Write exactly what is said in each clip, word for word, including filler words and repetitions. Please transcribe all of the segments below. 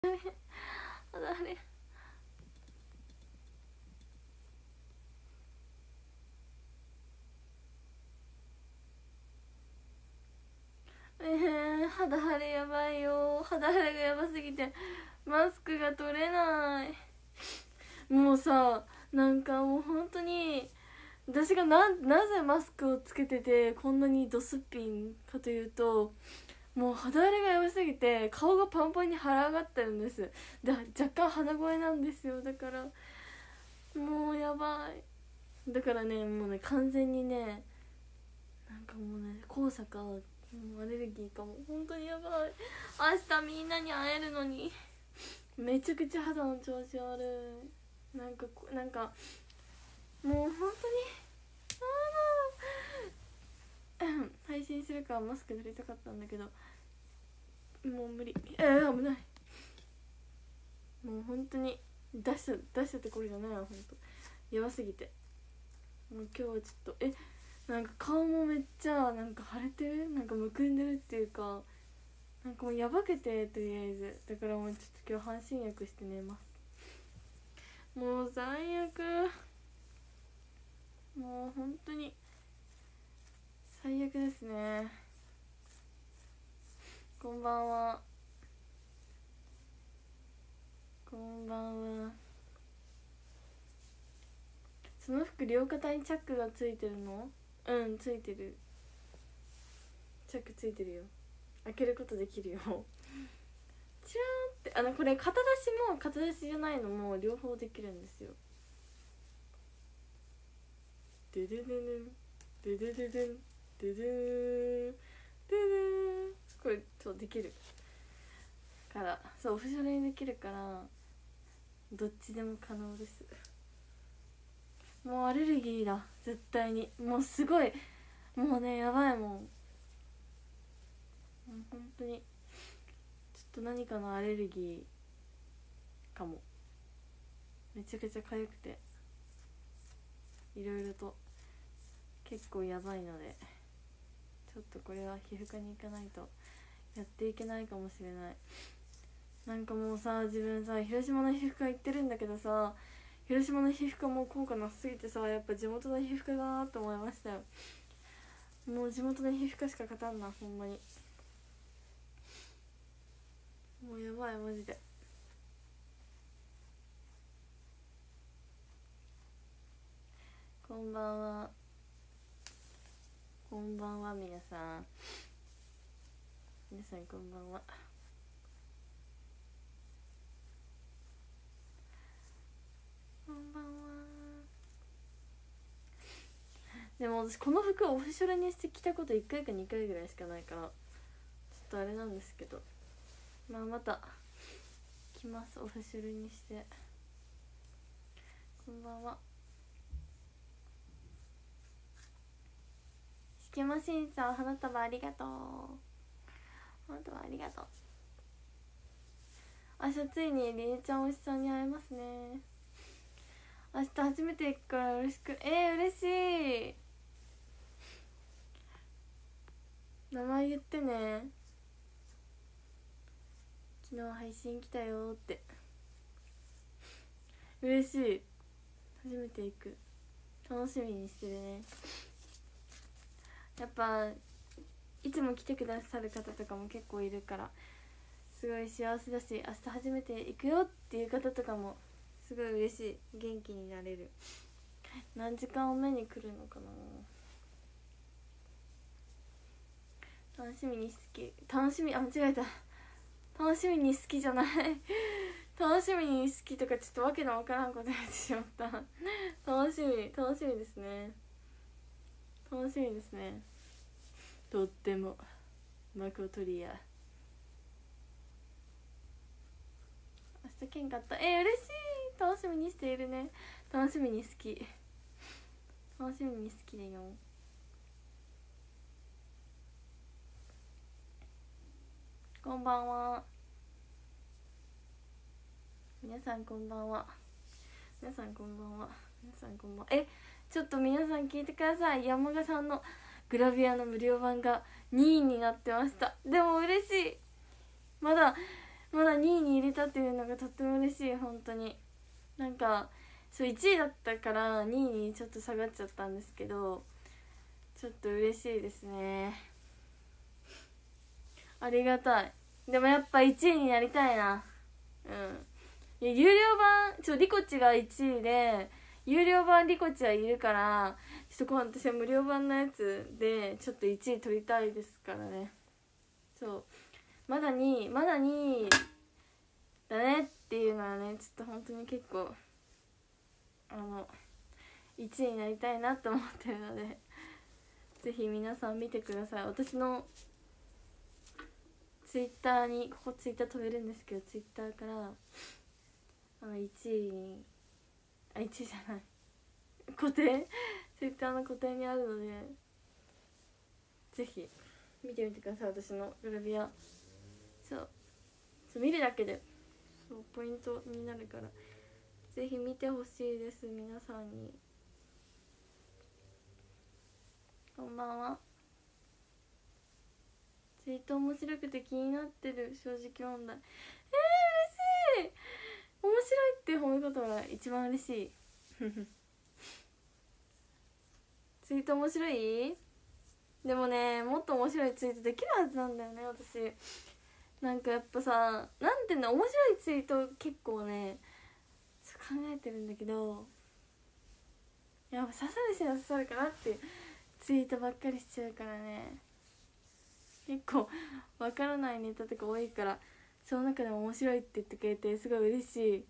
肌荒れえー、肌荒れやばいよ。肌荒れがやばすぎてマスクが取れない。もうさ、なんかもう本当に私が な, なぜマスクをつけててこんなにドスッピンかというと、もう肌荒れがやばすぎて顔がパンパンに腫れ上がってるんです。で若干鼻声なんですよ。だからもうやばい。だからね、もうね完全にね、なんかもうね黄砂かもうアレルギーかも。本当にやばい。明日みんなに会えるのにめちゃくちゃ肌の調子悪い。なんかなんかもう本当に配信するからマスク塗りたかったんだけどもう無理。えー、危ない。もう本当に出した出したところじゃないわ。本当やばすぎて、もう今日はちょっとえなんか顔もめっちゃなんか腫れてる、なんかむくんでるっていうか、なんかもうやばくて、とりあえずだからもうちょっと今日半身浴して寝ます。もう最悪、もう本当に最悪ですね。こんばんは。こんばんは。その服両肩にチャックがついてるの？うん、ついてる。チャックついてるよ。開けることできるよ。チラーンって、あのこれ肩出しも肩出しじゃないのも両方できるんですよ。ドゥドゥドゥドゥドゥドゥドゥドゥドゥドゥドゥこれそうできるから、そうオフショルにできるからどっちでも可能です。もうアレルギーだ絶対に。もうすごい、もうねやばいもん。もう本当にちょっと何かのアレルギーかも。めちゃくちゃ痒くていろいろと結構やばいので、ちょっとこれは皮膚科に行かないとやっていけないかもしれない。なんかもうさ、自分さ広島の皮膚科行ってるんだけどさ、広島の皮膚科も効果なさすぎてさ、やっぱ地元の皮膚科だなと思いましたよ。もう地元の皮膚科しか勝たんな、ほんまに。もうやばいマジで。こんばんは。こんばんは皆さん。皆さんこんばんは。こんばんは。でも私この服をオフィシャルにして着たこといっかいかにかいぐらいしかないからちょっとあれなんですけど、まあまた着ます、オフィシャルにして。こんばんは。しけましんさん、花束ありがとう。花束ありがとう。明日ついにりえちゃんおじさんに会えますね。明日初めて行くからよろしく。えー、嬉しい。名前言ってね。昨日配信来たよって。嬉しい。初めて行く。楽しみにしてるね。やっぱいつも来てくださる方とかも結構いるからすごい幸せだし、明日初めて行くよっていう方とかもすごい嬉しい。元気になれる。何時間を目に来るのかな。楽しみに好き、楽しみ、あ間違えた、楽しみに好きじゃない楽しみに好きとかちょっとわけのわからんこと言ってしまった楽しみ、楽しみですね。楽しみですね。とってもマコトリア。明日喧嘩あった。えー、嬉しい。楽しみにしているね。楽しみに好き、楽しみに好きだよ。こんばんは皆さん、こんばんは皆さんこんばんは皆さんこんばんは。えちょっと皆さん聞いてください。山賀さんのグラビアの無料版がにいになってました。でも嬉しい。まだまだにいに入れたっていうのがとっても嬉しい。本当になんかそういちいだったからにいにちょっと下がっちゃったんですけど、ちょっと嬉しいですね。ありがたい。でもやっぱいちいになりたいな。うん。いや有料版ちょリコチがいちいで有料版リコチはいるから、ちょっと今度私は無料版のやつでちょっといちい取りたいですからね。そうまだにまだにだねっていうのはね、ちょっと本当に結構あのいちいになりたいなと思ってるので、ぜひ皆さん見てください。私のツイッターに、ここツイッター飛べるんですけど、ツイッターからあのいちいにあいちいじゃない固定ツイッターの固定にあるので、ぜひ見てみてください。私のグラビアそうそう見るだけでそうポイントになるから、ぜひ見てほしいです。皆さんにこんばんは。ツイート面白くて気になってる正直問題。えー、嬉しい。面白いって褒め言葉が一番嬉しいツイート面白い？でもね、もっと面白いツイートできるはずなんだよね、私。なんかやっぱさ、なんていうの、面白いツイート結構ね考えてるんだけど、やっぱ刺さる人は刺さるかなってツイートばっかりしちゃうからね、結構わからないネタとか多いから、その中でも面白いって言ってくれてすごい嬉しい。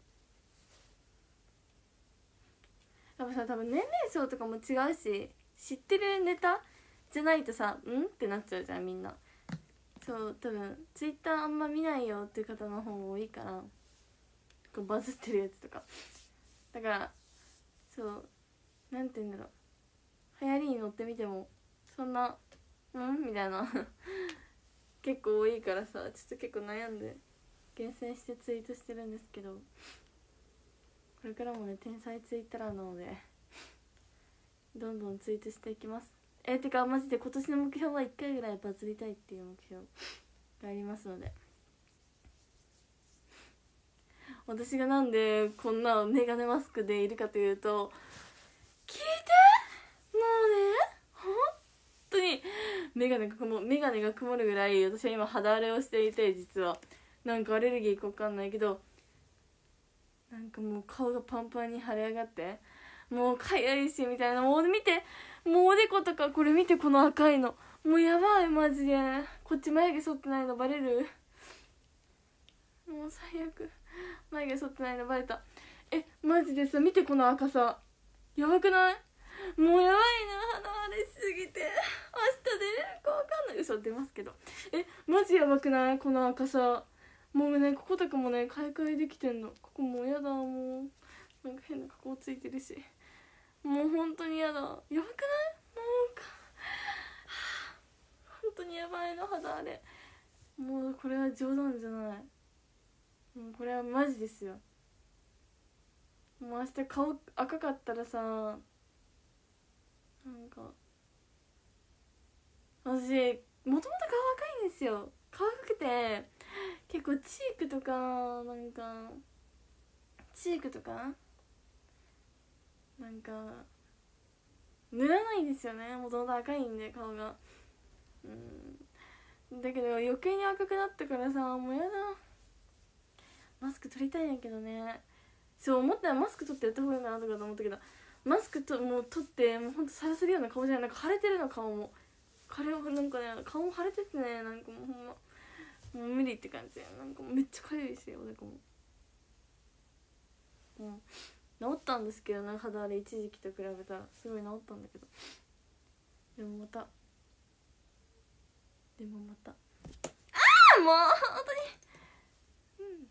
やっぱさ、多分年齢層とかも違うし、知ってるネタじゃないとさ、んってなっちゃうじゃんみんな。そう多分ツイッターあんま見ないよっていう方の方が多いから、こうバズってるやつとかだから、そうなんて言うんだろう、流行りに乗ってみてもそんなうんみたいな結構多いからさ、ちょっと結構悩んで厳選してツイートしてるんですけど、これからもね天才ツイッターなのでどんどんツイートしていきます。えー、てかマジで今年の目標はいっかいぐらいバズりたいっていう目標がありますので、私がなんでこんなメガネマスクでいるかというと、聞いて、もうね本当にメガネが曇メガネが曇るぐらい私は今肌荒れをしていて、実はなんかアレルギーか分かんないけど、なんかもう顔がパンパンに腫れ上がって、もうかゆいしみたいな、もう見て、もうおでことかこれ見て、この赤いのもうやばいマジで。こっち眉毛剃ってないのバレる、もう最悪、眉毛剃ってないのバレた。えマジでさ、見てこの赤さ、やばくない？もうやばいな、肌荒れしすぎて明日出れるか分かんない。嘘出ますけど、えマジやばくない？この赤さ、もうねこことかもね買い替えできてんの。ここもうやだ、もうなんか変な加工ついてるし、もう本当にやだ、やばくない？もうか、はあ、本当にやばいの肌荒れ。もうこれは冗談じゃない、もうこれはマジですよ。もう明日顔赤かったらさ、なんか私もともと顔赤いんですよ。顔赤くて結構チークとかなんかチークとかなんか塗らないんですよね、もともと赤いんで顔が。うんだけど余計に赤くなったからさ、もうやだ、マスク取りたいんやけどね。そう思ったらマスク取ってやった方がいいかなとかと思ったけど、マスクともう取ってもうほんとさらせるような顔じゃない、なんか腫れてるの顔も、彼はなんかね顔も腫れててね、なんかもうほんまもう無理って感じで、なんかめっちゃかゆいし、おでこももう治ったんですけどね、肌荒れ一時期と比べたらすごい治ったんだけど、でもまたでもまたああもう本当にうん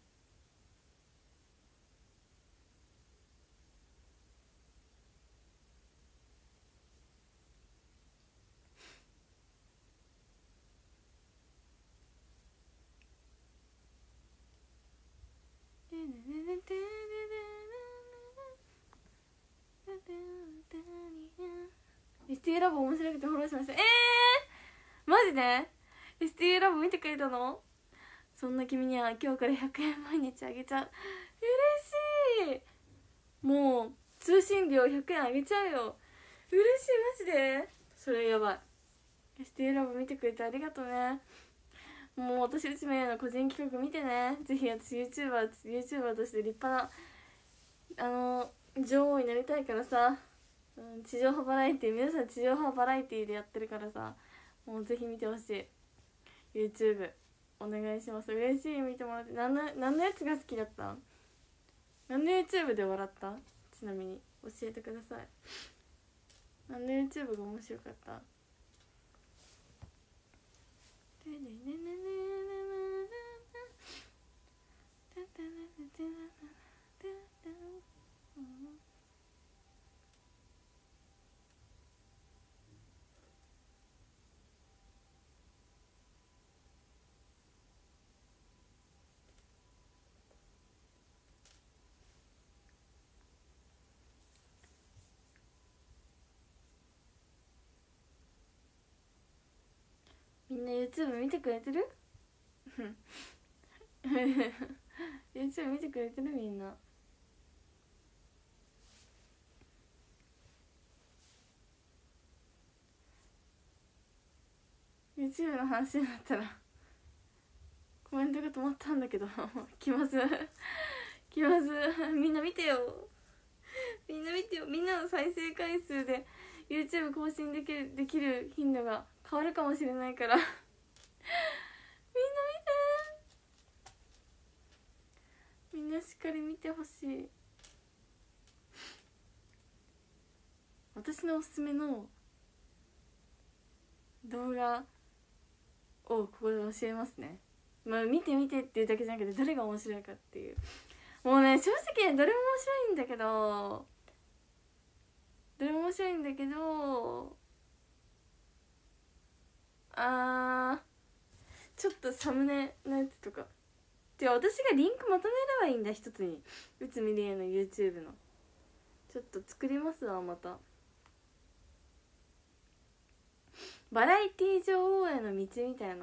エスティー ラボ面白くてフォローしました。えーマジで エスティー ラボ見てくれたの？ そんな君には今日からひゃくえん毎日あげちゃう。嬉しい。もう通信料ひゃくえんあげちゃうよ。嬉しい、マジで。それやばい。 エスティー ラボ見てくれてありがとうね。もう私うちめの個人企画見てね。ぜひ私 YouTuber, YouTuber として立派なあの女王になりたいからさ、うん、地上波バラエティー、皆さん地上波バラエティーでやってるからさ、もうぜひ見てほしい。 YouTube お願いします。嬉しい、見てもらって。何の何のやつが好きだった？何の YouTube で笑った？ちなみに教えてください。何の YouTube が面白かった？みんな YouTube 見てくれてる？YouTube 見てくれてる？みんな。YouTube の話になったらコメントが止まったんだけど来ます来ます。みんな見てよ、みんな見てよ。みんなの再生回数で YouTube 更新できるできる頻度が変わるかもしれないからみんな見て、みんなしっかり見てほしい。私のおすすめの動画をここで教えますね。まあ見て見てっていうだけじゃなくて、どれが面白いかっていう。もうね、正直ね、どれも面白いんだけどどれも面白いんだけどあーちょっとサムネのやつとか、じゃあ私がリンクまとめればいいんだ、一つに。内海りえの YouTube のちょっと作りますわ。またバラエティ女王への道みたいな。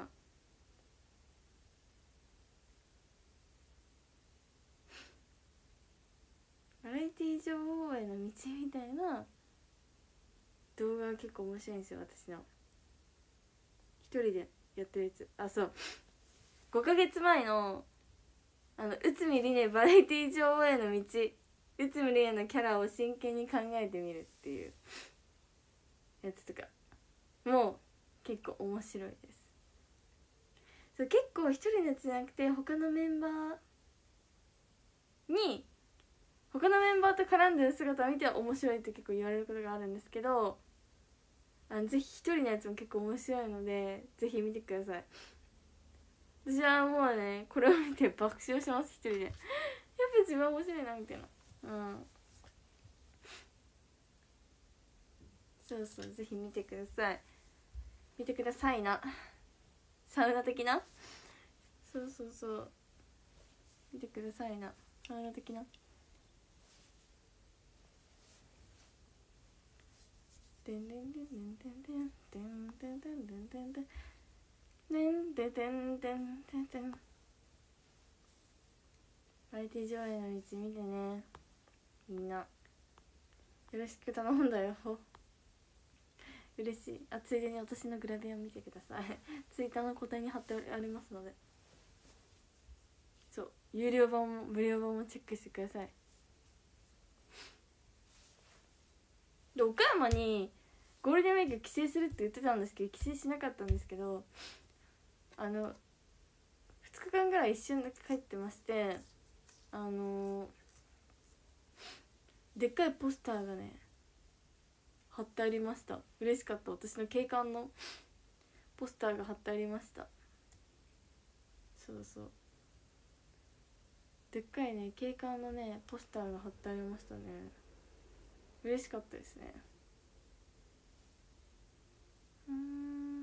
バラエティ女王への道みたいな動画が結構面白いんですよ、私の。一人でやってるやつ。あ、そう、ごかげつまえのあの内海りえバラエティ女王への道、内海りえのキャラを真剣に考えてみるっていうやつとかもう結構面白いです。そう、結構一人のやつじゃなくて、他のメンバーに他のメンバーと絡んでる姿を見て面白いって結構言われることがあるんですけど、あのぜひ一人のやつも結構面白いので、ぜひ見てください。私はもうね、これを見て爆笑します、一人で。やっぱ自分面白いなみたいな。うん、そうそう、ぜひ見てください。見てくださいな。サウナ的な、そうそうそう、見てくださいな。サウナ的な。てんてんてんてんてんてんてんてんてんてんてんてんてんてんてんてんてんてん。バラエティ上映の道見てね、みんなよろしく頼んだよ。嬉しい。あ、ついでに私のグラビアを見てくださいツイッターの答えに貼ってありますので、そう、有料版も無料版もチェックしてください。で、岡山にゴールデンウィーク帰省するって言ってたんですけど、帰省しなかったんですけど、あのふつかかんぐらい一瞬だけ帰ってまして、あのー、でっかいポスターがね貼ってありました。嬉しかった。私の景観のポスターが貼ってありました。そうそう、でっかいね景観のねポスターが貼ってありましたね。嬉しかったですね。うーん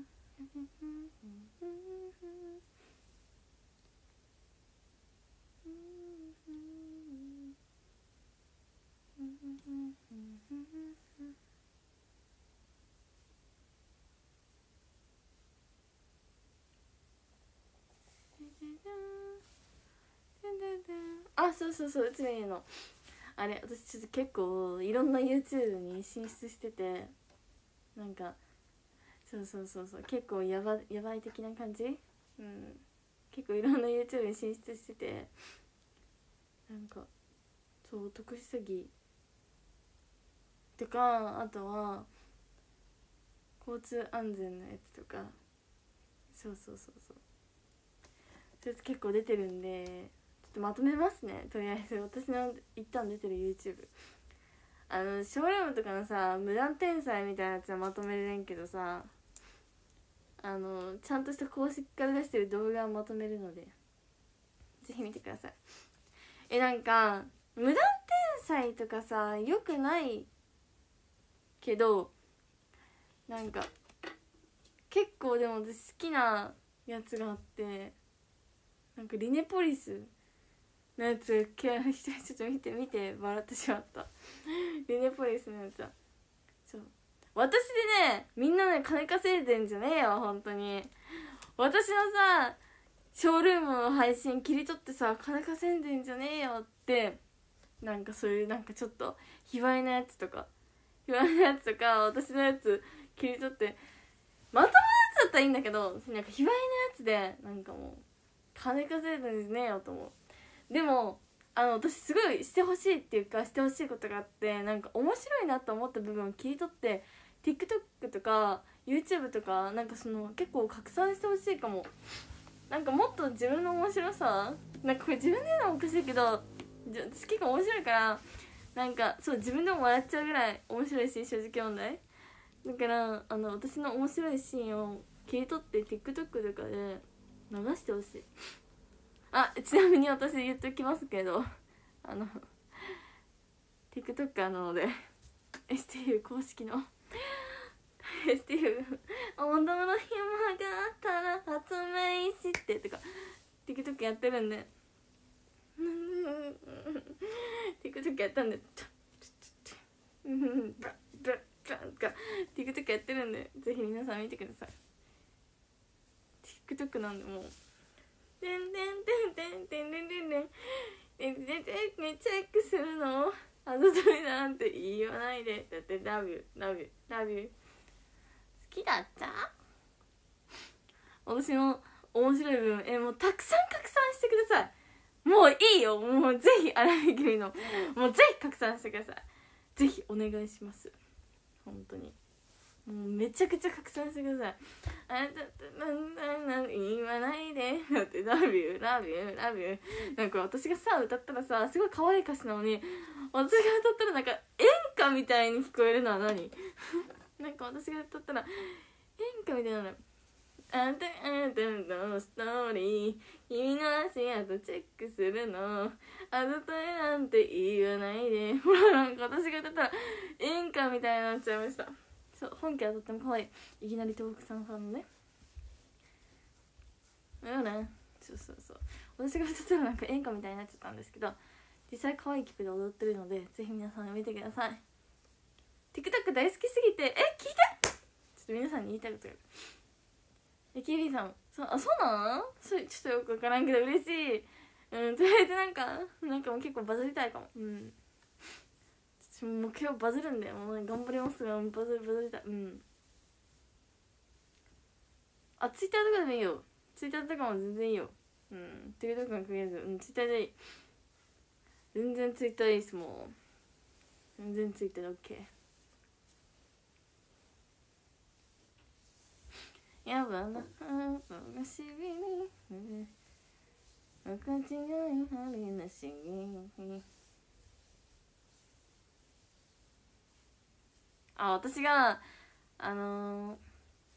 そうそうそう、内海のあれ、私ちょっと結構いろんな YouTube に進出してて、なんかそうそうそうそう、結構やばやばい的な感じ。うん、結構いろんな YouTube に進出してて、なんかそう特殊詐欺とか、あとは交通安全のやつとか、そうそうそうそう、そいつ結構出てるんで、ちょっとまとめますね。とりあえず私の一旦出てる YouTube、 あのショールームとかのさ無断転載みたいなやつはまとめれんけどさ、あのちゃんとした公式から出してる動画をまとめるので、ぜひ見てください。え、なんか無断転載とかさよくないけど、なんか結構でも私好きなやつがあって、なんかリネポリスのやつ、ちょっと見て見て笑ってしまったリネポリスのやつはそう、私でね、みんなね金稼いでんじゃねえよ本当に。私のさショールームの配信切り取ってさ金稼いでんじゃねえよって、なんかそういうなんかちょっと卑猥なやつとか卑猥なやつとか私のやつ切り取ってまともなやつだったらいいんだけど、なんか卑猥なやつでなんかもう金稼いでんじゃねえよと思う。でもあの私すごいしてほしいっていうかしてほしいことがあって、なんか面白いなと思った部分を切り取って TikTok とか YouTube とかなんかその結構拡散してほしいかも。なんかもっと自分の面白さ、なんかこれ自分で言うのもおかしいけど私結構面白いから、なんかそう自分でも笑っちゃうぐらい面白いし、正直問題だからあの私の面白いシーンを切り取って TikTok とかで流してほしい。あ、ちなみに私言っておきますけど、あの TikToker なので エスティーユー 公式のエスティーユー 踊る暇があったら発明してとか TikTok やってるんでTikTok やったんでTikTok やってるんで、ぜひ皆さん見てください。 TikTok なんでもうてんてんてんてんてんてんてんてんてんてんてんチェックするのあざといなんて言わないで、だってラブユーラブユーラブユー好きだった私の面白い部分、えもうたくさん拡散してください。もういいよ、もうぜひ荒井由実のもうぜひ拡散してください。ぜひお願いします、本当に。もうめちゃくちゃ拡散してください。あなたなんなんなん言わないでだってラブユーラブユーラブユー、なんか私がさ歌ったらさすごい可愛い歌詞なのに、私が歌ったらなんか演歌みたいに聞こえるのは何なんか私が歌ったら演歌みたいなの。あんたあんたのストーリー君の足跡チェックするのあざといなんて言わないで、ほらなんか私が歌ったら演歌みたいになっちゃいました。そう、本家はとっても可愛い。いきなり東北さんさんのね、うんね、そうそうそう、私が歌ったらなんか演歌みたいになっちゃったんですけど、実際可愛い曲で踊ってるのでぜひ皆さん見てください。 TikTok 大好きすぎて、え聞いて、ちょっと皆さんに言いたいことがある。え、ケイリーさん、そあそうなんそちょっとよくわからんけど嬉しい。うん、とりあえずなんかなんかもう結構バズりたいかも。うん、目標バズるんで、もう頑張りますが、バズるバズりたい。うん、あ、ツイッターとかでもいいよ。ツイッターとかも全然いいよ。うん、TikTok がクリアず、うん、ツイッターでいい。全然ツイッターいいっす。もう全然ツイッターで OK。 やばながしびに分かち合い針なしに。あ、私があのー、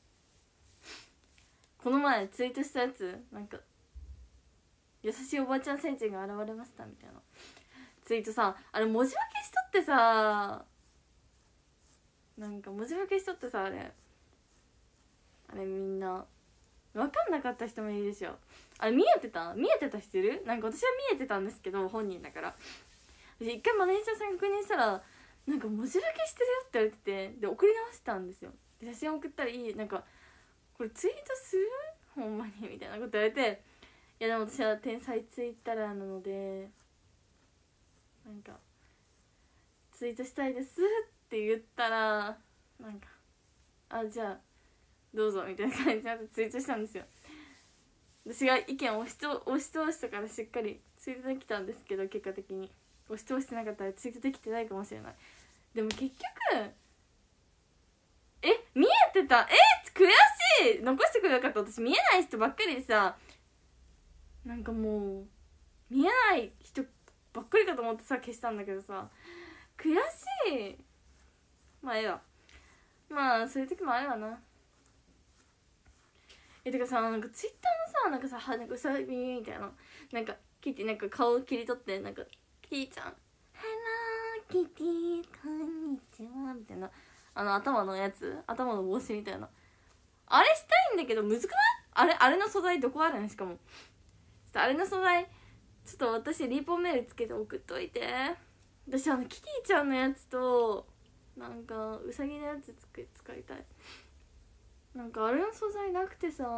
この前ツイートしたやつ、なんか優しいおばあちゃん先生が現れましたみたいなツイートさ、あれ文字化けしとってさ、なんか文字化けしとってさ、あれあれみんな分かんなかった人もいるでしょ。あれ見えてた見えてた人いる？なんか私は見えてたんですけど、本人だから私一回マネージャーさん確認したらなんか文字化けしてるよって言われてて、で送り直したんですよ。で写真送ったらいい、なんかこれツイートするほんまにみたいなこと言われて、いやでも私は天才ツイッターなのでツイートしたいですって言ったらなんかあじゃあどうぞみたいな感じになってツイートしたんですよ。私が意見を押しと押し通したからしっかりツイートできたんですけど、結果的に押し通してなかったらツイートできてないかもしれない。でも結局え見えてた、え悔しい、残してくれなかった。私見えない人ばっかりでさ、なんかもう見えない人ばっかりかと思ってさ消したんだけどさ、悔しい。まあええわ、まあそういう時もあるわな。えてかさ、なんかツイッターのさなんかさはなんかうさ耳みたいななんかキティなんか顔切り取ってなんかキティちゃんハローキティこんにちはみたいなあの頭のやつ頭の帽子みたいなあれしたいんだけどむずくない？あれあれの素材どこあるん？しかもちょっとあれの素材ちょっと私リポメールつけて送っといて。私あのキティちゃんのやつとなんかウサギのやつつく使いたい。なんかあれの素材なくてさ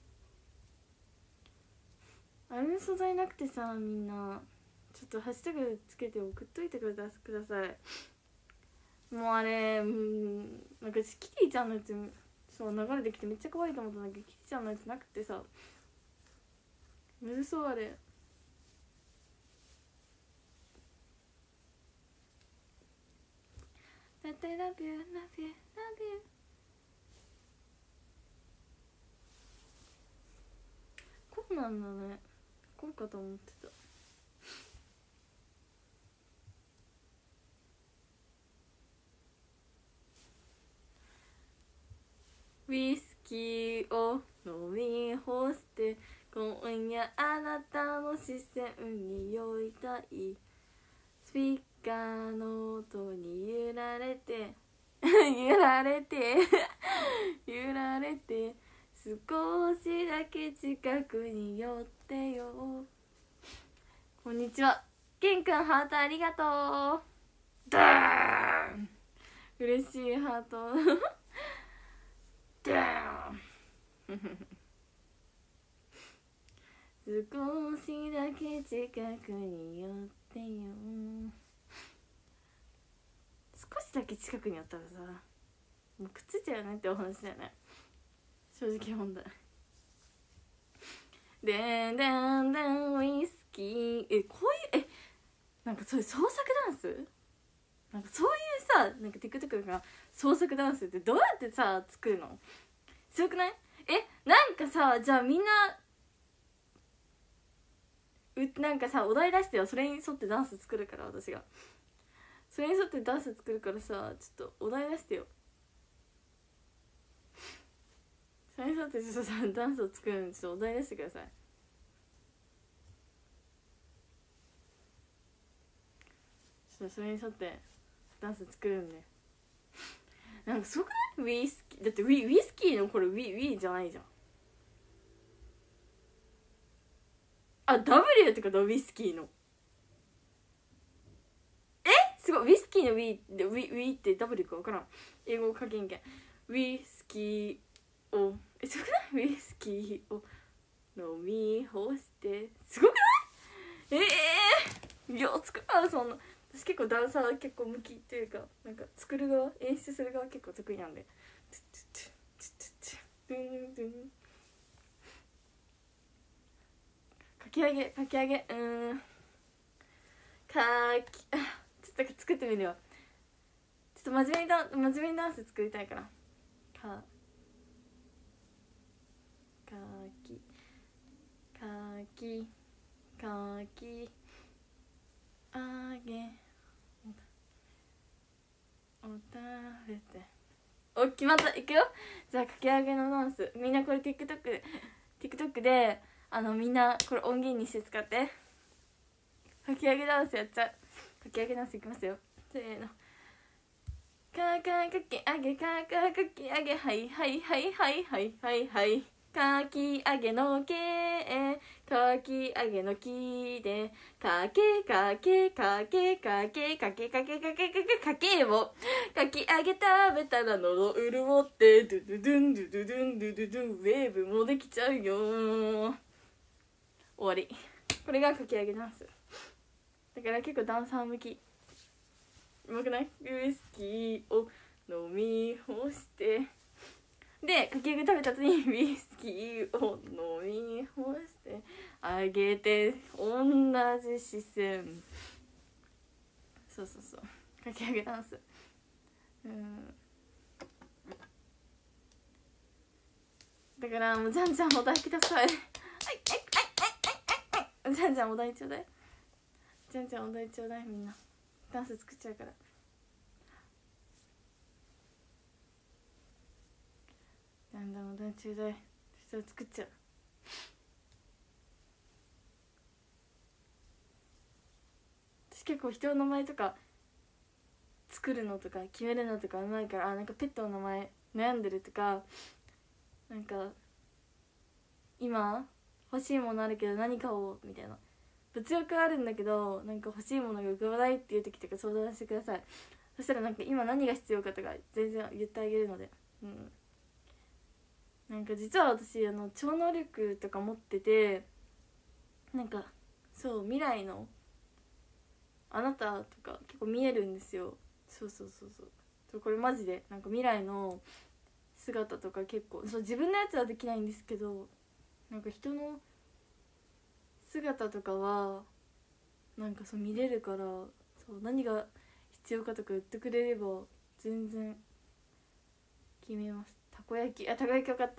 あれの素材なくてさみんなちょっとハッシュタグつけて送っといてください。もうあれうんなんかキティちゃんのやつそう流れてきてめっちゃ可愛いと思ったんだけどキティちゃんのやつなくてさむずそうあれ。だって love you love you love youこうなんだね。こうかと思ってた。ウイスキーを飲み干して今夜あなたの視線に酔いたい。スピーカーの音に揺られて揺られて揺られて少しだけ近くに寄ってよ。こんにちはケンくん、ハートありがとう。ダーン嬉しいハートダーン少しだけ近くに寄ってよ。少しだけ近くに寄ったらさもうくっついちゃうよねってお話だよね、正直問題。でんでんでんウイスキーえこういうえなんかそういう創作ダンスなんかそういうさなんか TikTok が創作ダンスってどうやってさ作るの？強くない？えなんかさじゃあみんなうなんかさお題出してよ、それに沿ってダンス作るから。私がそれに沿ってダンス作るからさちょっとお題出してよ。それに沿ってちょっとさダンスを作るのにちょっとお題出してください。ちょっとそれに沿ってダンス作るんで。なんかすごくない？ウイスキーだってウィウイスキーのこれウィウィじゃないじゃん。あ W ってことウイスキーのえすごいウイスキーのウィでウィウィって W か分からん。英語書けんけん。ウイスキーをえすごくない？ウイスキーを飲み干してすごくない？ええー、いや作らんそんな。私結構ダンサー結構向きっていうかなんか作る側演出する側結構得意なんで。かき上げかき上げうーんかきちょっと作ってみるわ。ちょっと真面目にダン真面目にダンス作りたいから。かかきかきかきあげおたべてお決まった。いくよ。じゃあかき揚げのダンスみんなこれ TikTok で TikTok であのみんなこれ音源にして使って。かき揚げダンスやっちゃう。かき揚げダンスいきますよ。せーの。かかかき揚げかかかき揚げはいはいはいはいはいはいはいかき揚げのけかき揚げのきでかけかけかけかけかけかけかけかけかけをかき揚げ食べたら喉潤ってドゥドゥドゥンドゥドゥドゥンドゥドゥドゥンウェーブもできちゃうよ。終わり。これがかき揚げダンスだから結構ダンサー向き。 うまくない？ウイスキーを飲み干してでかき揚げ食べた後にウイスキーを飲み干してあげて同じ視線。そうそうそうかき揚げダンス。うんだからもうじゃんじゃんお題くださいはいはいはいはいはいじゃんじゃんお題ちょうだい。じゃんじゃんお題ちょうだい。みんなダンス作っちゃうから。じゃんじゃんお題ちょうだい。そしたら作っちゃう。私結構人の名前とか作るのとか決めるのとかうまいから、あなんかペットの名前悩んでるとか、なんか今欲しいものあるけど何買おうみたいな、物欲あるんだけどなんか欲しいものが浮かばないっていう時とか相談してください。そしたらなんか今何が必要かとか全然言ってあげるので。うんなんか実は私あの超能力とか持ってて、なんかそう未来のあなたとか結構見えるんですよ。そうそうそうそうこれマジでなんか未来の姿とか結構そう自分のやつはできないんですけど、なんか人の姿とかはなんかそう見れるから、そう何が必要かとか言ってくれれば全然決めます。たこ焼き、あたこ焼きよかった。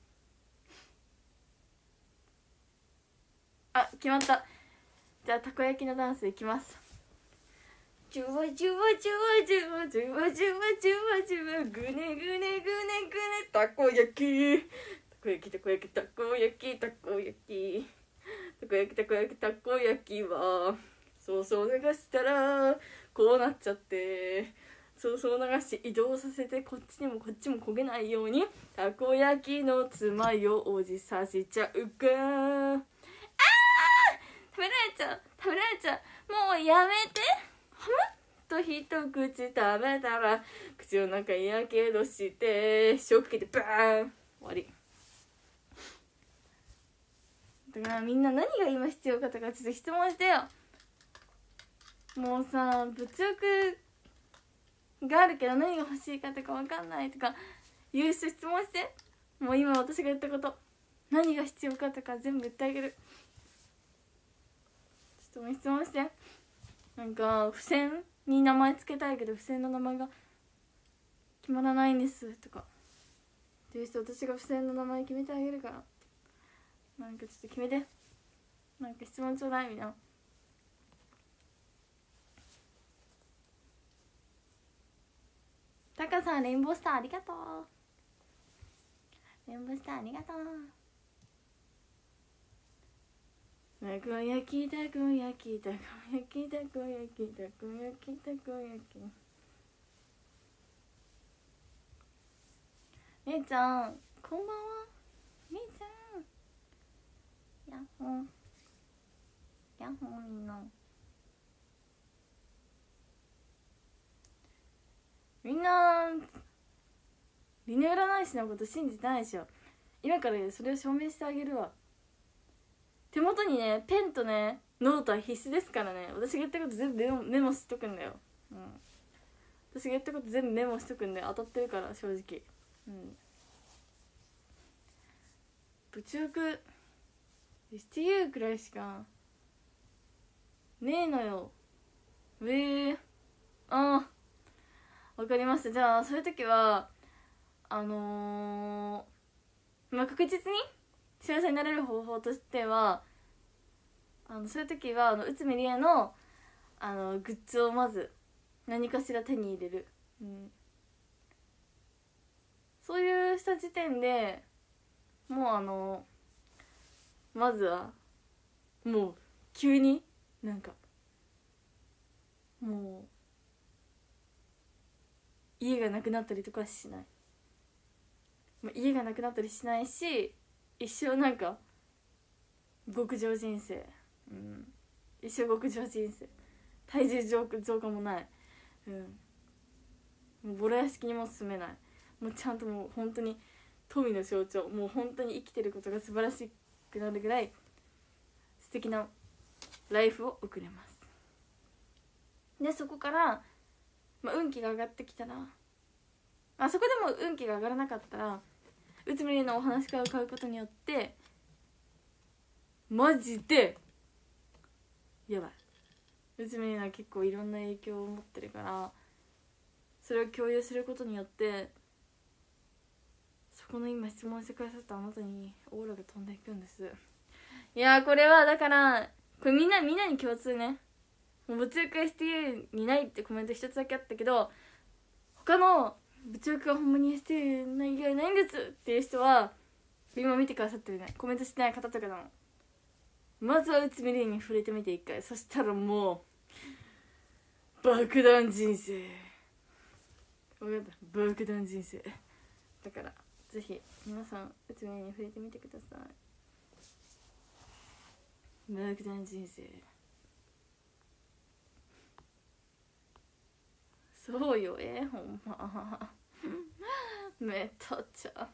あ決まった。じゃあたこ焼きのダンスいきます。ジュワジュワジュワジュワジュワジュワジュワジュワグネグネグネグネたこ焼きたこ焼きたこ焼きたこ焼きたこ焼きたこ焼きたこ焼きたこ焼きはそうそう流したらこうなっちゃって、そうそう流して移動させてこっちにもこっちも焦げないようにたこ焼きのつまようじさせちゃうか。あー食べられちゃう食べられちゃうもうやめて。はむっと一口食べたら口の中やけどしてショックでバーン終わり。だからみんな何が今必要かとかちょっと質問してよ。もうさ物欲があるけど何が欲しいかとか分かんないとか言う人質問して。もう今私が言ったこと何が必要かとか全部言ってあげる。ちょっと質問して。なんか付箋に名前つけたいけど付箋の名前が決まらないんですとかっていう人、私が付箋の名前決めてあげるから、なんかちょっと決めて。なんか質問ちょうだいみんな。タカさんレインボースターありがとう。レインボースターありがとう。たこ焼きたこ焼きたこ焼きたこ焼きたこ焼きたこ焼き。姉ちゃんこんばんは。姉ちゃんやっほーやっほー。みんなみんなリネ占い師のこと信じてないでしょ。今からそれを証明してあげるわ。手元にねペンとねノートは必須ですからね。私が言ったこと全部メモメモしとくんだよ。うん私が言ったこと全部メモしとくんで当たってるから正直。うん物欲して言うくらいしかねえのよ。えー、あーわかりました。じゃあそういう時はあのー、まあ確実に幸せになれる方法としてはあのそういう時はあの内海りえのあのグッズをまず何かしら手に入れる、うん、そういうした時点でもうあのまずはもう急になんかもう家がなくなったりとかはしない、まあ、家がなくなったりしないし一生なんか極上人生、うん、一生極上人生体重増増加もない、うん、もうボロ屋敷にも住めない、もうちゃんともう本当に富の象徴、もう本当に生きてることが素晴らしくなるぐらい素敵なライフを送れます。でそこからまあ、運気が上がってきたら、あそこでも運気が上がらなかったらうつみりのお話し会を買うことによってマジでやばい、うつみりは結構いろんな影響を持ってるから、それを共有することによってそこの今質問してくださったあなたにオーラが飛んでいくんです。いやーこれはだからこれみんなみんなに共通ね。もう物欲 エスティーユー にないってコメント一つだけあったけど、他の物欲がほんまに エスティーユー ない以外ないんですっていう人は今見てくださってるね、コメントしてない方とかでもまずはうつみりに触れてみて一回。そしたらもう爆弾人生、分かった、爆弾人生だからぜひ皆さんうつみりに触れてみてください。爆弾人生、そうよ、えー、ほんまめっちゃ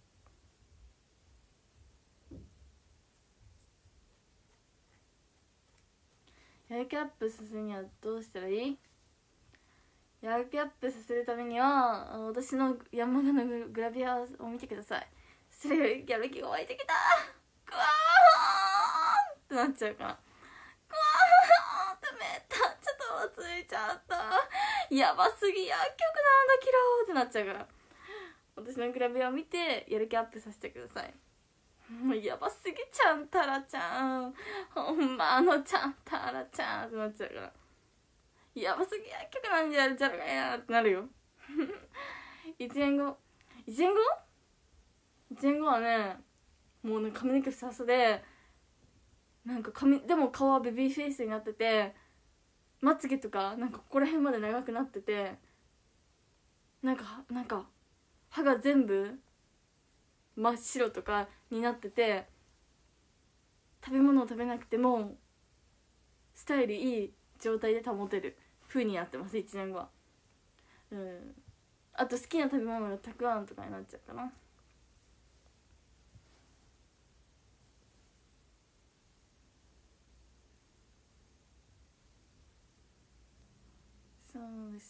やる気アップさせるにはどうしたらいい？やる気アップさせるためには私の山鹿のグラビアを見てください。それよりやる気が湧いてきた、グワーンってなっちゃうから、グワーンってめっちゃちょっとついちゃった、やばすぎ、薬局なんだキローってなっちゃうから、私のグラビアを見てやる気アップさせてください。もうやばすぎちゃんたらちゃん、ほんまあのちゃんたらちゃんってなっちゃうから、やばすぎ薬局なんじゃるじゃるがやってなるよいちねんごいちねんごいちねんごはね、もうね髪の毛ふさふさで、なんか髪でも顔はベビーフェイスになってて、まつげとかなんかここら辺まで長くなってて、なんかなんか歯が全部真っ白とかになってて、食べ物を食べなくてもスタイルいい状態で保てる風になってます、いちねんごは。うん、あと好きな食べ物がたくあんとかになっちゃうかな。そうです。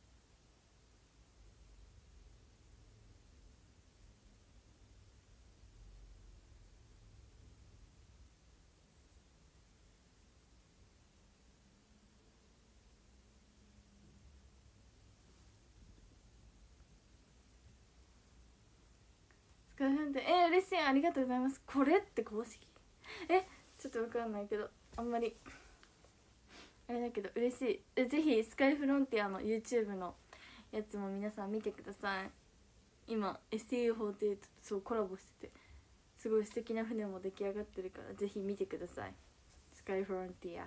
スカイフンってえー、嬉しい、ありがとうございます。これって公式えちょっと分かんないけど、あんまりあれだけど嬉しい。えぜひスカイフロンティアの YouTube のやつも皆さん見てください。今 エスティーユーフォーティーエイト とそうコラボしててすごい素敵な船も出来上がってるから、ぜひ見てください。スカイフロンティア。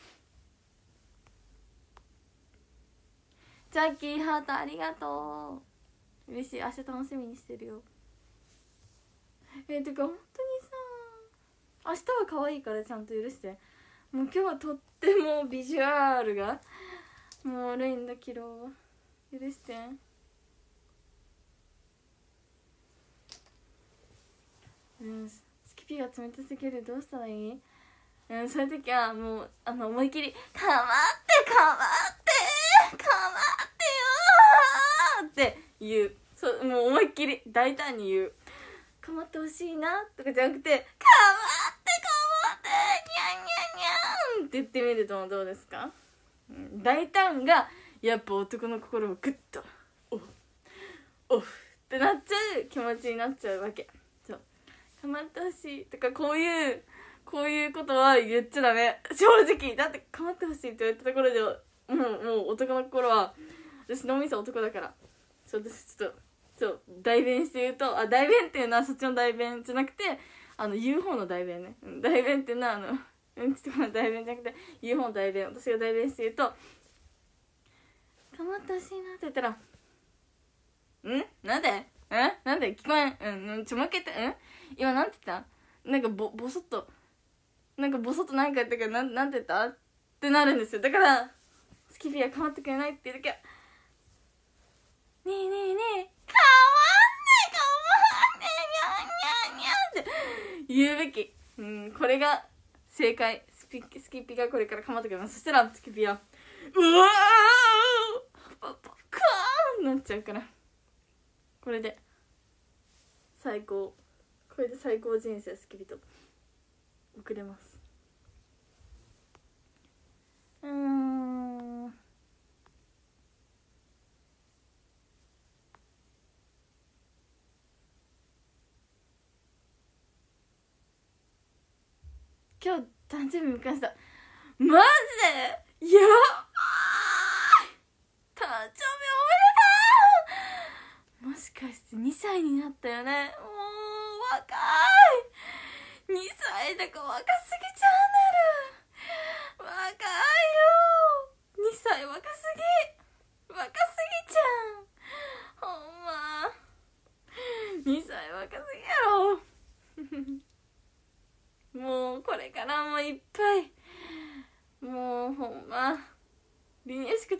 ジャッキーハートありがとう、嬉しい、明日楽しみにしてるよ。えー、てか本当にさ、明日は可愛いからちゃんと許して。もう今日はとってもビジュアルがもう悪いんだけど許して。うん、スキピが冷たすぎる、どうしたらいい？うん、そういう時はもうあの思いっきり「かまってかまってかまってよ」って言う。そう、もう思いっきり大胆に言う。かまってほしいなとかじゃなくて「かまってかまってにゃんにゃんにゃん」って言ってみるとどうですか？うん、大胆がやっぱ男の心をグッとオフオフってなっちゃう気持ちになっちゃうわけ。そう、かまってほしいとかこういうこういうことは言っちゃダメ、正直。だってかまってほしいって言われたところでもうもう男の心は、私脳みそ男だから、そう私ちょっとそう代弁して言うと、あ代弁っていうのはそっちの代弁じゃなくて、あの言う方の代弁ね。代弁っていうのはあのうんちとかの代弁じゃなくて言う方の代弁、私が代弁して言うとかまってほしいなって言ったら「んなんでんなんで聞こえんうんちょもう一回言ってん今なんて言ったなんかボボソッとなんかボソッと何か言ったけどなんなんて言ったってなるんですよ。だからスキピはかまってくれないっていう時はねえねえねえかまんねかまんねにゃんにゃんにゃんって言うべき。うん、これが正解。スピスキピがこれからかまってくれます。そしたらスキピはうわーパパクワーンなっちゃうから、これで最高、これで最高人生スキビと送れます。うーん、今日誕生日迎えした。マジでやばーい、誕生日おめでとう。もしかしてにさいになったよね。もう若い、にさいとか若すぎちゃうなる。若いよ、にさい若すぎ、若すぎちゃん、ほんまにさい若すぎやろもうこれからもいっぱい、もうほんま離乳食食べて